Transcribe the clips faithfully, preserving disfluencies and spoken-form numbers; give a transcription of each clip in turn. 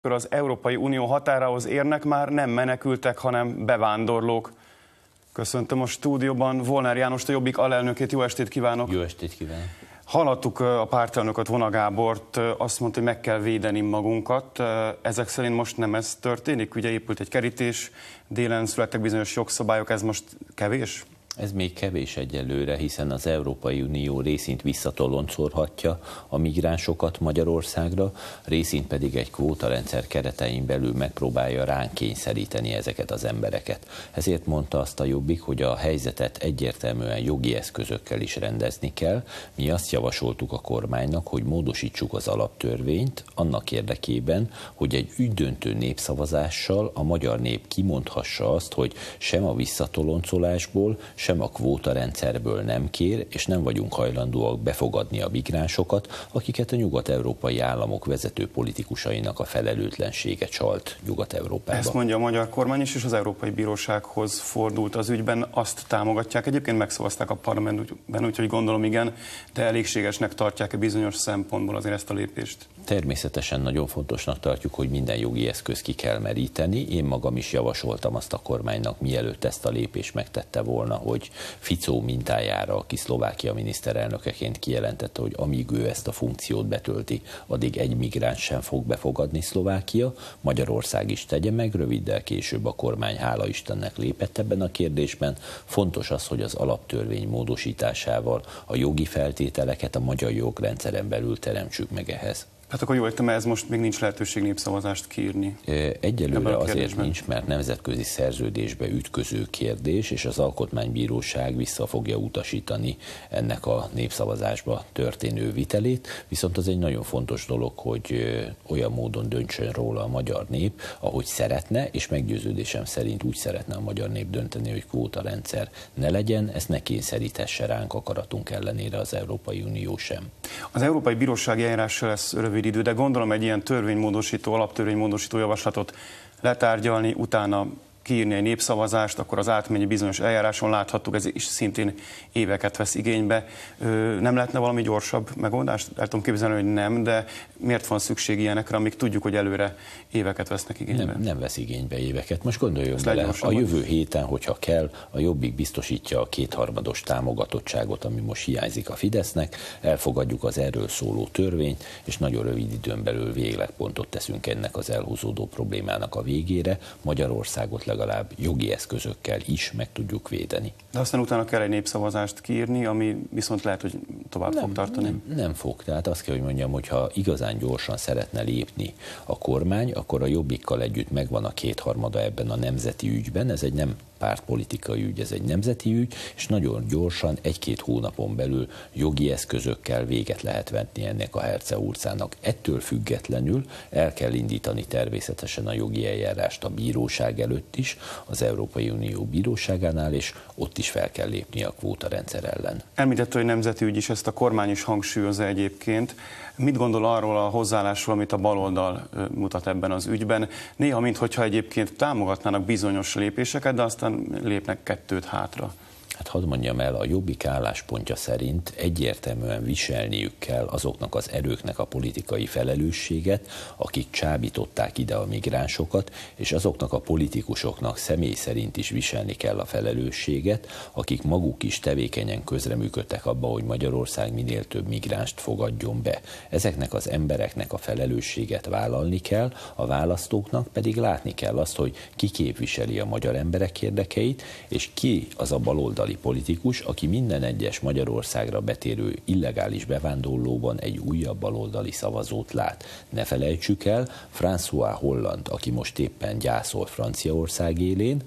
Az Európai Unió határához érnek már nem menekültek, hanem bevándorlók. Köszöntöm a stúdióban Volner Jánost, a Jobbik alelnökét. Jó estét kívánok! Jó estét kívánok! Hallottuk a pártelnököt, Vona Gábort, azt mondta, hogy meg kell védeni magunkat. Ezek szerint most nem ez történik? Ugye épült egy kerítés, délen születtek bizonyos jogszabályok, ez most kevés? Ez még kevés egyelőre, hiszen az Európai Unió részint visszatoloncolhatja a migránsokat Magyarországra, részint pedig egy kvótarendszer keretein belül megpróbálja ránk kényszeríteni ezeket az embereket. Ezért mondta azt a Jobbik, hogy a helyzetet egyértelműen jogi eszközökkel is rendezni kell. Mi azt javasoltuk a kormánynak, hogy módosítsuk az alaptörvényt annak érdekében, hogy egy ügydöntő népszavazással a magyar nép kimondhassa azt, hogy sem a visszatoloncolásból, sem a kvótarendszerből nem kér, és nem vagyunk hajlandóak befogadni a migránsokat, akiket a nyugat-európai államok vezető politikusainak a felelőtlensége csalt Nyugat-Európába. Ezt mondja a magyar kormány is, és az Európai Bírósághoz fordult az ügyben, azt támogatják. Egyébként megszavazták a parlamentben, úgyhogy gondolom igen, de elégségesnek tartják-e bizonyos szempontból azért ezt a lépést? Természetesen nagyon fontosnak tartjuk, hogy minden jogi eszköz ki kell meríteni. Én magam is javasoltam azt a kormánynak, mielőtt ezt a lépést megtette volna, hogy Fico mintájára, aki Szlovákia miniszterelnökeként kijelentette, hogy amíg ő ezt a funkciót betölti, addig egy migráns sem fog befogadni Szlovákia. Magyarország is tegye meg, röviddel később a kormány, hála Istennek, lépett ebben a kérdésben. Fontos az, hogy az alaptörvény módosításával a jogi feltételeket a magyar jogrendszeren belül teremtsük meg ehhez. Hát akkor jól értem, ez most még nincs lehetőség népszavazást kiírni? Egyelőre azért nincs, mert nemzetközi szerződésbe ütköző kérdés, és az Alkotmánybíróság vissza fogja utasítani ennek a népszavazásba történő vitelét, viszont az egy nagyon fontos dolog, hogy olyan módon döntsön róla a magyar nép, ahogy szeretne, és meggyőződésem szerint úgy szeretne a magyar nép dönteni, hogy kvótarendszer ne legyen, ezt ne kényszeríthesse ránk akaratunk ellenére az Európai Unió sem. Az Európai Bírósági eljárással lesz rövid idő, de gondolom egy ilyen törvénymódosító, alaptörvénymódosító javaslatot letárgyalni, utána kiírni egy népszavazást, akkor az átmenyi bizonyos eljáráson láthattuk, ez is szintén éveket vesz igénybe. Nem lehetne valami gyorsabb megoldást? El tudom képzelni, hogy nem, de miért van szükség ilyenekre, amíg tudjuk, hogy előre éveket vesznek igénybe? Nem, nem vesz igénybe éveket. Most gondoljon bele, a jövő héten, hogyha kell, a Jobbik biztosítja a kétharmados támogatottságot, ami most hiányzik a Fidesznek, elfogadjuk az erről szóló törvényt, és nagyon rövid időn belül véglegpontot teszünk ennek az elhúzódó problémának a végére. Magyarországot legalább jogi eszközökkel is meg tudjuk védeni. De aztán utána kell egy népszavazást kiírni, ami viszont lehet, hogy tovább nem, fog tartani. Nem, nem fog. Tehát azt kell, hogy mondjam, hogy ha igazán gyorsan szeretne lépni a kormány, akkor a Jobbikkal együtt megvan a kétharmada ebben a nemzeti ügyben. Ez egy nem pártpolitikai ügy, ez egy nemzeti ügy, és nagyon gyorsan, egy-két hónapon belül jogi eszközökkel véget lehet vetni ennek a herceurcának. Ettől függetlenül el kell indítani természetesen a jogi eljárást a bíróság előtt is, az Európai Unió bíróságánál, és ott is fel kell lépni a kvótarendszer ellen. Említette, hogy nemzeti ügy is, ezt a kormány is hangsúlyozza egyébként. Mit gondol arról a hozzáállásról, amit a baloldal mutat ebben az ügyben? Néha, minthogyha egyébként támogatnának bizonyos lépéseket, de aztán lépnek kettőt hátra. Hát hadd mondjam el, a Jobbik álláspontja szerint egyértelműen viselniük kell azoknak az erőknek a politikai felelősséget, akik csábították ide a migránsokat, és azoknak a politikusoknak személy szerint is viselni kell a felelősséget, akik maguk is tevékenyen közreműködtek abba, hogy Magyarország minél több migránst fogadjon be. Ezeknek az embereknek a felelősséget vállalni kell, a választóknak pedig látni kell azt, hogy ki képviseli a magyar emberek érdekeit, és ki az a baloldali politikus, aki minden egyes Magyarországra betérő illegális bevándorlóban egy újabb baloldali szavazót lát. Ne felejtsük el, François Hollande, aki most éppen gyászol Franciaország élén,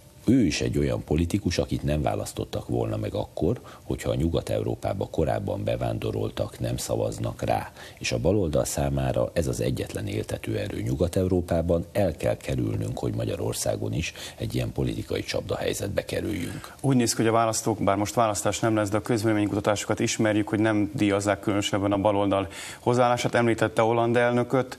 ő is egy olyan politikus, akit nem választottak volna meg akkor, hogyha a Nyugat-Európába korábban bevándoroltak nem szavaznak rá. És a baloldal számára ez az egyetlen éltető erő Nyugat-Európában, el kell kerülnünk, hogy Magyarországon is egy ilyen politikai csapdahelyzetbe kerüljünk. Úgy néz ki, hogy a választók, bár most választás nem lesz, de a közvéleménykutatásokat ismerjük, hogy nem díjazzák különösebben a baloldal hozzáállását. Említette Hollande elnököt.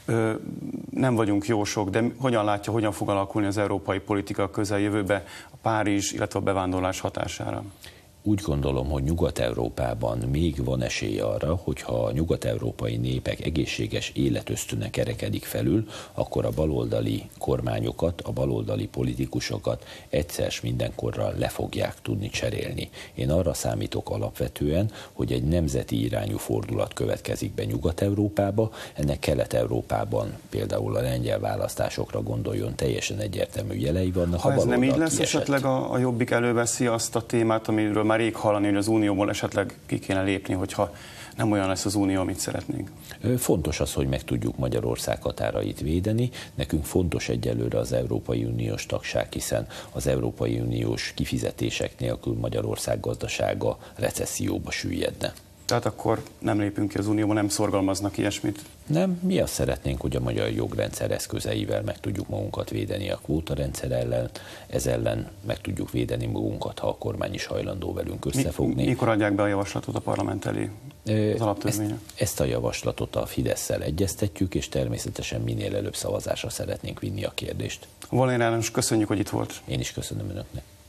Nem vagyunk jósok, de hogyan látja, hogyan fog alakulni az európai politika közeljövőbe a Párizs, illetve a bevándorlás hatására? Úgy gondolom, hogy Nyugat-Európában még van esély arra, hogyha a nyugat-európai népek egészséges életösztöne kerekedik felül, akkor a baloldali kormányokat, a baloldali politikusokat egyszer s mindenkorra le fogják tudni cserélni. Én arra számítok alapvetően, hogy egy nemzeti irányú fordulat következik be Nyugat-Európába, ennek Kelet-Európában például a lengyel választásokra gondoljon, teljesen egyértelmű jelei vannak. Ha ez nem így lesz, kiesett. esetleg a, a Jobbik előveszi azt a témát, amiről már rég hallani, hogy az Unióból esetleg ki kéne lépni, hogyha nem olyan lesz az Unió, amit szeretnénk. Fontos az, hogy meg tudjuk Magyarország határait védeni. Nekünk fontos egyelőre az Európai Uniós tagság, hiszen az Európai Uniós kifizetések nélkül Magyarország gazdasága recesszióba süllyedne. Tehát akkor nem lépünk ki az Unióba, nem szorgalmaznak ilyesmit? Nem, mi azt szeretnénk, hogy a magyar jogrendszer eszközeivel meg tudjuk magunkat védeni a kvótarendszer ellen, ez ellen meg tudjuk védeni magunkat, ha a kormány is hajlandó velünk összefogni. Mikor adják be a javaslatot a parlament elé, az alaptörvényre? Ezt, ezt a javaslatot a Fidesszel egyeztetjük, és természetesen minél előbb szavazásra szeretnénk vinni a kérdést. Volner János, köszönjük, hogy itt volt. Én is köszönöm önöknek.